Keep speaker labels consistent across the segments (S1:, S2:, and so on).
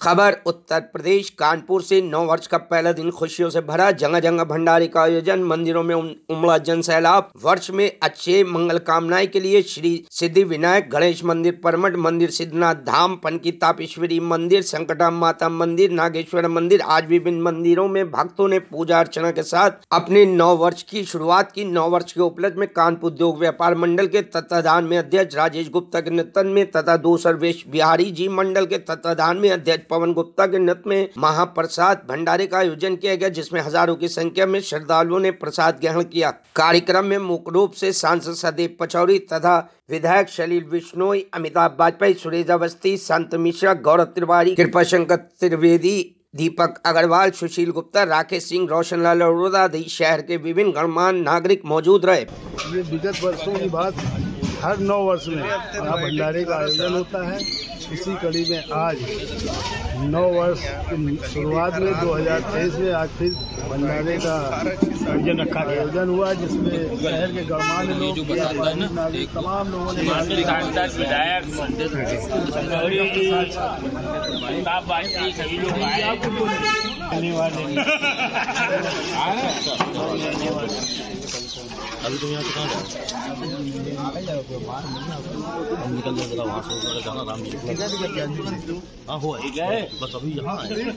S1: खबर उत्तर प्रदेश कानपुर से 9 वर्ष का पहला दिन खुशियों से भरा। जगह जगह भंडारे का आयोजन, मंदिरों में उमड़ा जन सैलाब। वर्ष में अच्छे मंगल कामनाएं के लिए श्री सिद्धि विनायक गणेश मंदिर परमठ मंदिर, सिद्धनाथ धाम, पनकी तापेश्वरी मंदिर, संकटा माता मंदिर, नागेश्वर मंदिर, आज विभिन्न मंदिरों में भक्तों ने पूजा अर्चना के साथ अपने 9 वर्ष की शुरुआत की। 9 वर्ष के उपलक्ष्य में कानपुर उद्योग व्यापार मंडल के तत्वाधान में अध्यक्ष राजेश गुप्ता के नेतृत्व में तथा दो सर्वेश बिहारी जी मंडल के तत्वाधान में अध्यक्ष पवन गुप्ता के नेतृत्व में महाप्रसाद भंडारे का आयोजन किया गया, जिसमें हजारों की संख्या में श्रद्धालुओं ने प्रसाद ग्रहण किया। कार्यक्रम में मुख्य रूप से सांसद सदैव पचौरी तथा विधायक सलील बिश्नोई, अमिताभ वाजपेयी, सुरेश अवस्थी, संत मिश्रा, गौरव तिवारी, कृपाशंकर त्रिवेदी, दीपक अग्रवाल, सुशील गुप्ता, राकेश सिंह, रोशनलाल अरोड़ा आदि शहर के विभिन्न गणमान्य नागरिक मौजूद रहे।
S2: ये विगत वर्षों की बात, हर 9 वर्ष में यहाँ भंडारे का आयोजन होता है। इसी कड़ी में आज 9 वर्ष की शुरुआत में 2023 में आज फिर भंडारे का आयोजन हुआ, जिसमें शहर के गणमान्य लोग, तमाम लोगों ने
S3: अभी तुम यहाँ से कहाँ हम निकल जाएगा वहाँ से जाना राम जी। हाँ हो बस अभी यहाँ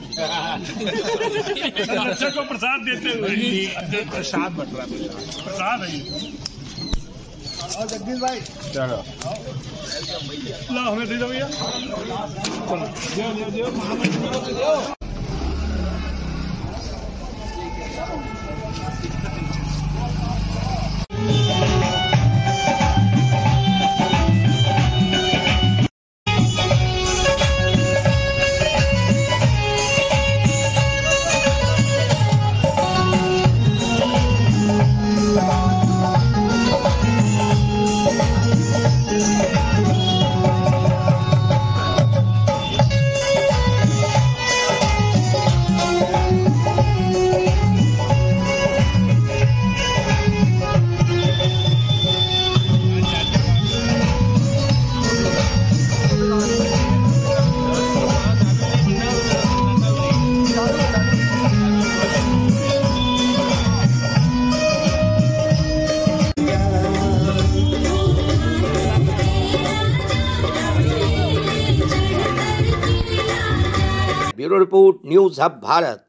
S4: बच्चे को प्रसाद देते हुए प्रसाद बट रहा है, प्रसाद है। और जगदीश भाई चलो ला हमें दे दो भैया, चलो
S1: bureau report, news hub Bharat.